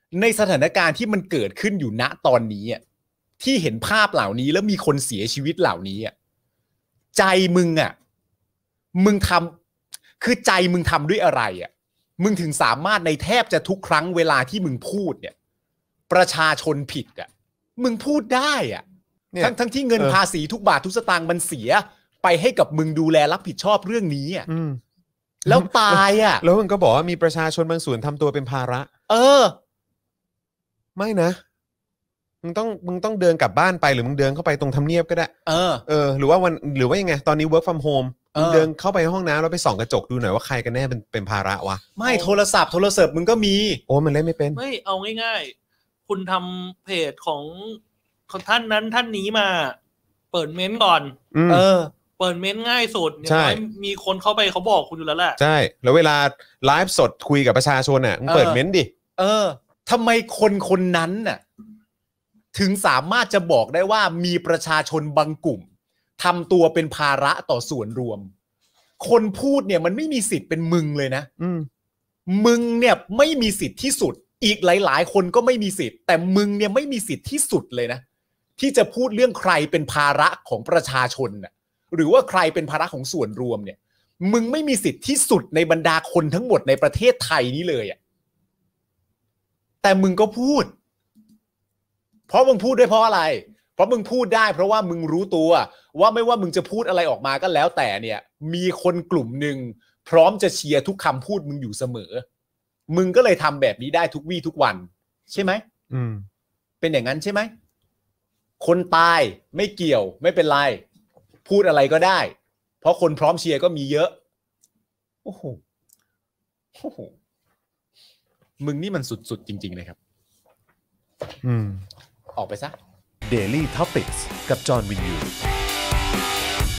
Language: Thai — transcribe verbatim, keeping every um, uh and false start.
ในสถานการณ์ที่มันเกิดขึ้นอยู่ณตอนนี้อ่ะที่เห็นภาพเหล่านี้แล้วมีคนเสียชีวิตเหล่านี้อ่ะใจมึงอ่ะมึงทำคือใจมึงทำด้วยอะไรอ่ะมึงถึงสามารถในแทบจะทุกครั้งเวลาที่มึงพูดเนี่ยประชาชนผิดอ่ะมึงพูดได้อ่ะทั้งทั้งที่เงินภาษีทุกบาททุกสตางค์มันเสียไปให้กับมึงดูแลรับผิดชอบเรื่องนี้อ่ะแล้วตายอ่ะแล้วมึงก็บอกว่ามีประชาชนบางส่วนทำตัวเป็นภาระเออไม่นะมึงต้องมึงต้องเดินกลับบ้านไปหรือมึงเดินเข้าไปตรงทำเนียบก็ได้เออเออหรือว่าวันหรือว่ายังไงตอนนี้ work from home มึงเดินเข้าไปห้องน้ำแล้วไปส่องกระจกดูหน่อยว่าใครกันแน่เป็นเป็นภาระวะไม่โทรศัพท์โทรศัพท์มึงก็มีโอ้มันเล่นไม่เป็นไม่เอาง่ายๆคุณทำเพจของของท่านนั้นท่านนี้มาเปิดเม้นต์ก่อนเออเปิดเม้นต์ง่ายสุดอย่างน้อยมีคนเข้าไปเขาบอกคุณอยู่แล้วแหละใช่แล้วเวลาไลฟ์สดคุยกับประชาชนอ่ะมึงเปิดเม้นต์ดิเออทำไมคนคนนั้นน่ะถึงสามารถจะบอกได้ว่ามีประชาชนบางกลุ่มทำตัวเป็นภาระต่อส่วนรวมคนพูดเนี่ยมันไม่มีสิทธิ์เป็นมึงเลยนะมึงเนี่ยไม่มีสิทธิ์ที่สุดอีกหลายๆคนก็ไม่มีสิทธิ์แต่มึงเนี่ยไม่มีสิทธิ์ที่สุดเลยนะที่จะพูดเรื่องใครเป็นภาระของประชาชนน่ะหรือว่าใครเป็นภาระของส่วนรวมเนี่ยมึงไม่มีสิทธิ์ที่สุดในบรรดาคนทั้งหมดในประเทศไทยนี้เลยอ่ะแต่มึงก็พูดเพราะมึงพูดด้วยเพราะอะไรเพราะมึงพูดได้เพราะว่ามึงรู้ตัวว่าไม่ว่ามึงจะพูดอะไรออกมาก็แล้วแต่เนี่ยมีคนกลุ่มหนึ่งพร้อมจะเชียร์ทุกคำพูดมึงอยู่เสมอมึงก็เลยทำแบบนี้ได้ทุกวี่ทุกวันใช่ไหมอืมเป็นอย่างนั้นใช่ไหมคนตายไม่เกี่ยวไม่เป็นไรพูดอะไรก็ได้เพราะคนพร้อมเชียร์ก็มีเยอะโอ้โหโอ้โหมึงนี่มันสุดๆจริงๆเลยครับอืมออกไปซะ Daily Topics กับจอห์นวินยู